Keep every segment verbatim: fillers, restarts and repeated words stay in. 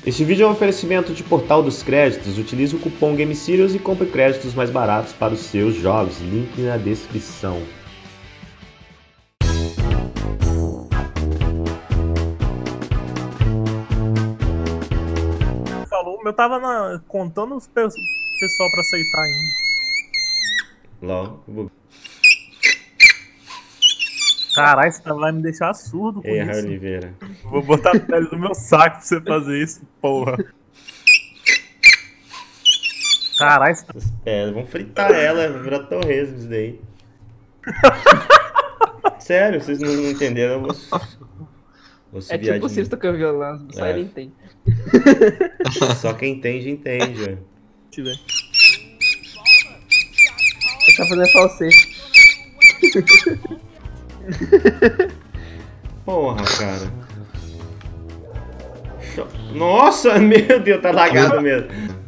Este vídeo é um oferecimento de Portal dos Créditos. Utilize o cupom GameSerious e compre créditos mais baratos para os seus jogos. Link na descrição. Falou, eu tava na, contando os pe pessoal pra aceitar ainda. Lá. Caralho, você vai me deixar surdo com Ei, isso. Oliveira. Vou botar a pele no meu saco pra você fazer isso, porra. Caralho, você tá... É, vamos fritar ela, vai virar torresmo isso daí. Sério, vocês não entenderam? Eu vou, vou É tipo o de... Ciro tocando violão, só É. ele entende. Só quem entende, entende, velho. tiver. Ele tá fazendo falsete. Porra, cara. Cho- Nossa, meu Deus, tá lagado mesmo.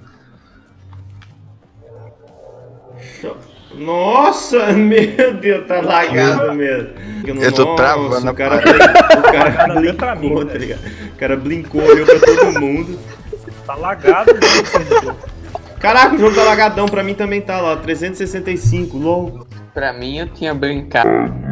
Cho- Nossa, meu Deus, tá lagado mesmo. Eu tô travando o a cara, parede. o cara Cara, até pra mim, blincou, tá velho. ligado? O cara blincou, olhou pra todo mundo. Tá lagado, né, servidor? Caraca, o jogo tá lagadão, pra mim também tá lá, trezentos e sessenta e cinco, LOL. Pra mim, eu tinha brincado.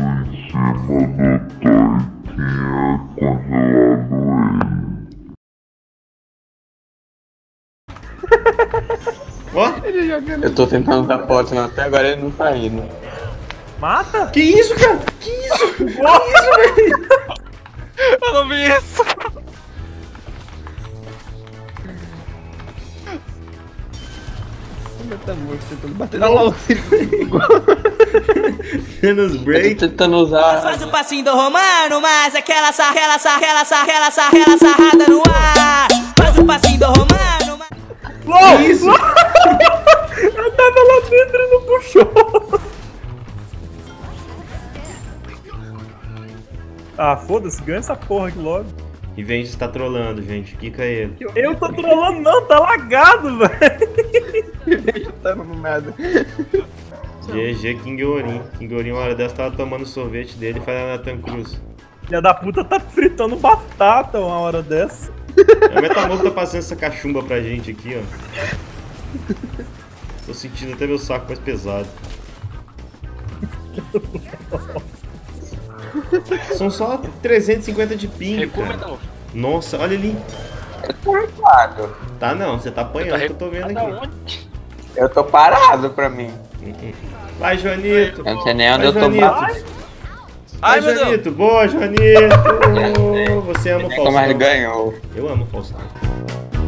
Ó, Eu tô tentando dar pote, mas até agora ele não tá indo. Mata? que isso, cara? Que isso? Que isso, velho? Eu não vi isso! Ele tá morto, tentando bater na logo. Menos Eu tô break. tentando usar. Faz o passinho do Romano, mas aquela sarrela, sarrela, sarrela, sarrela, sarrada no ar. Faz o passinho do Romano, mas... Que isso? Eu tava lá dentro e não puxou. Ah, foda-se, ganha essa porra aqui logo. Revenge está trolando, gente. Quica ele. Eu tô trolando não, tá lagado, velho. Tá no nada. G G King Orin. King Orin, uma hora dessa, tava tomando sorvete dele e falando Nathan Cruz. Filha da puta tá fritando batata uma hora dessa. O Metamorfo tá passando essa cachumba pra gente aqui, ó. Tô sentindo até meu saco mais pesado. São só trezentos e cinquenta de ping, cara. Nossa, olha ali. Eu tô recuado. Tá não, você tá apanhando que eu tô vendo aqui. Eu tô parado pra mim. Vai, Joanito. Eu não sei nem onde Vai, eu tô Joanito. parado. Vai, Joanito. Boa, Joanito. Você ama o Nem como ele Faustão. ganhou. Eu amo o Faustão.